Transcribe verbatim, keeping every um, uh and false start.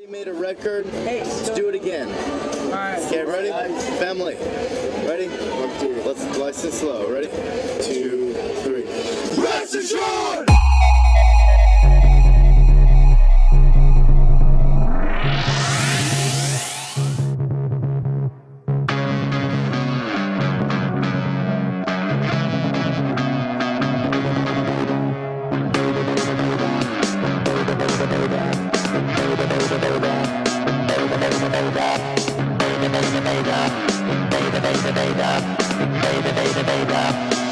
Made a record. Hey, let's do it again. All right. Okay, ready? Family. Ready? One, two. Let's slice it slow. Ready? Two, three. Rest assured! Baby, baby, baby, baby, baby, baby, baby, baby, baby, baby.